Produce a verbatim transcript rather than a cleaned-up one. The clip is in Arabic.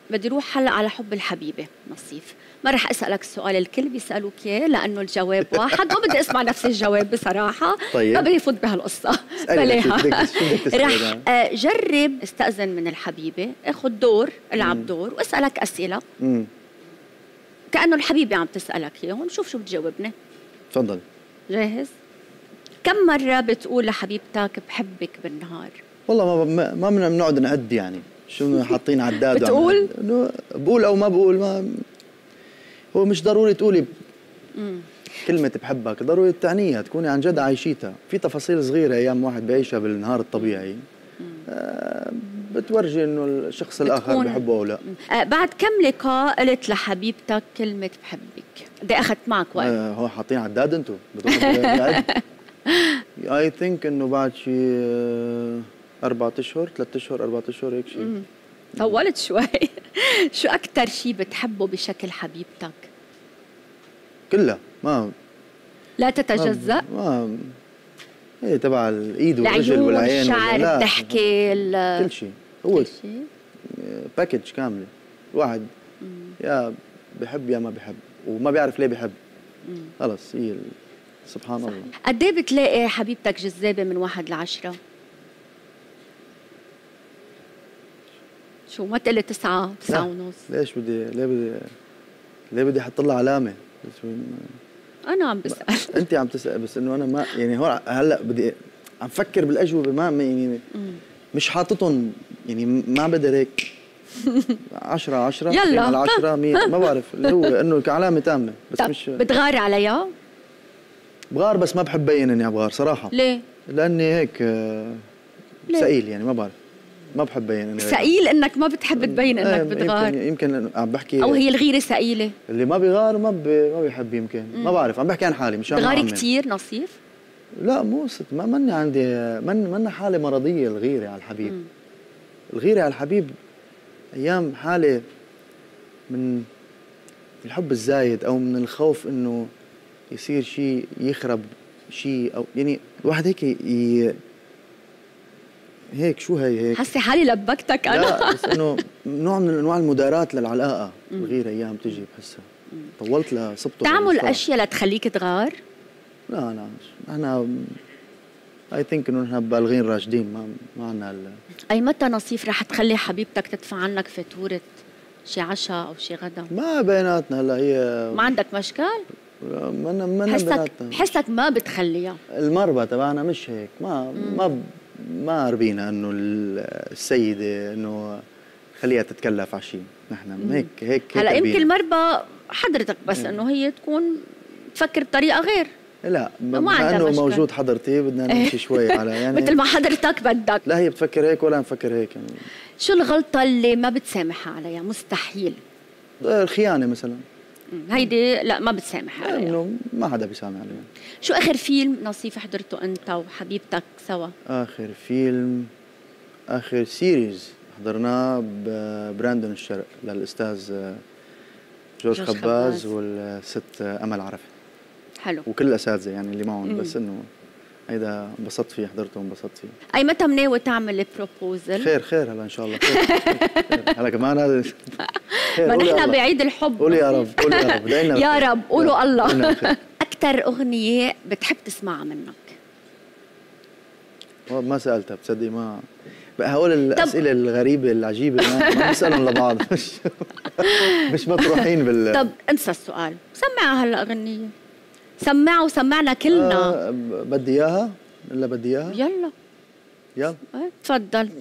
بدي روح هلا على حب الحبيبة نصيف. ما رح أسألك السؤال الكل بيسألوك إياه لأنه الجواب واحد، وما بدي أسمع نفس الجواب بصراحة. طيب. ما بدي فوت بهالقصة. بلاها. رح جرب استأذن من الحبيبة، اخذ دور، العب دور واسألك أسئلة مم. كأنه الحبيبة عم تسألك إياهم، شوف شو بتجاوبني. تفضل. جاهز؟ كم مرة بتقول لحبيبتك بحبك بالنهار؟ والله ما ما بدنا بنقعد نعد يعني شو حاطين عداد. بتقول؟ انه بقول او ما بقول، ما هو مش ضروري تقولي مم. كلمة بحبك، ضروري تعنيها، تكوني عن جد عايشيتها. في تفاصيل صغيرة ايام واحد بعيشها بالنهار الطبيعي آه بتورجي انه الشخص الاخر بحبه او لا. آه بعد كم لقاء قلت لحبيبتك كلمة بحبك؟ قد ايه اخذت معك وقت؟ آه هو حاطين عداد انتم بتقولوا اي ثينك انه بعد شيء أربعة أشهر، ثلاثة أشهر، أربعة أشهر هيك شيء. طولت شوي. شو أكثر شيء بتحبه بشكل حبيبتك؟ كلها ما لا تتجزأ؟ ما, ما هي تبع الإيد والرجل والعين الشعر، الضحكة، كل شيء. هو باكج كاملة. الواحد يا بحب يا ما بحب، وما بيعرف ليه بحب. خلص هي سبحان الله. قد ايه بتلاقي حبيبتك جذابة من واحد لعشرة؟ شو ما تقلي تسعة، تسعة ونص؟ ليش بدي ليه بدي ليه بدي احط لها علامة؟ أنا عم بسأل. أنت عم تسأل، بس إنه أنا ما يعني هون هلا بدي عم فكر بالأجوبة، ما يعني مش حاططهم يعني ما بقدر هيك. عشرة عشرة يلا على عشرة مية ما بعرف، اللي هو إنه كعلامة تامة. بس مش بتغار عليها؟ بغار بس ما بحب بين إني أبغار صراحة. ليه؟ لأني هيك ثقيل يعني، ما بعرف، ما بحب بين اني ثقيل انك ما بتحب تبين انك ايه بتغار. يمكن يمكن عم بحكي، او هي الغيره ثقيله. اللي ما بيغار ما بي ما بيحب يمكن. مم. ما بعرف، عم بحكي عن حالي مش عم بتغاري كثير نصيف؟ لا مو ست، ما مني عندي من منا حاله مرضيه الغيره على الحبيب. مم. الغيره على الحبيب ايام حاله من الحب الزايد او من الخوف انه يصير شيء يخرب شيء، او يعني الواحد هيك ي... هيك شو هي هيك حسي حالي لبكتك انا. لا بس انه نوع من انواع المداراة للعلاقه. الغيره ايام تجي بحسها طولت لصبته. تعمل اشياء لتخليك تغار؟ لا لا احنا اي ثينك انه نحن بالغين راشدين، ما ما عندنا ال... اي متى نصيف رح تخلي حبيبتك تدفع عنك فاتوره شي عشاء او شي غدا؟ ما بيناتنا هلا هي ما عندك مشكل؟ ما ما بحسك بحسك ما بتخليها. المربى تبعنا مش هيك، ما مم. ما ما ربينا انه السيده انه خليها تتكلف على شيء. نحن هيك هيك هلا يمكن المربى حضرتك بس مم. انه هي تكون تفكر بطريقه غير. لا بما انه موجود حضرتي بدنا نمشي شوي على يعني مثل ما حضرتك بدك. لا هي بتفكر هيك ولا نفكر هيك يعني. شو الغلطه اللي ما بتسامحها عليها مستحيل؟ الخيانه مثلا. هيدي لا ما بتسامح عليها. انه ما حدا بيسامح عليها. شو اخر فيلم نصيف حضرته انت وحبيبتك سوا؟ اخر فيلم اخر سيريز حضرناه براندون الشرق للاستاذ جورج خباز والست امل عرفة. حلو. وكل الاساتذه يعني اللي معهم. بس انه هيدا انبسطت فيه، حضرته وانبسطت فيه. اي متى مناوي تعمل بروبوزل؟ خير خير هلا ان شاء الله. خير, خير. هلا كمان هذا ما نحن بعيد الحب. قولي يا رب، قولي يا رب، دعينا يا رب قولوا الله. اكثر اغنيه بتحب تسمعها منك؟ ما سالتها بتصدقي، ما بقى هول الاسئله الغريبه العجيبه ما بنسالهم لبعض. مش مش مطروحين بال. طب انسى السؤال، سمعها هلا اغنيه، سمعها وسمعنا كلنا. آه بدي اياها؟ الا بدي اياها؟ يلا يلا تفضل.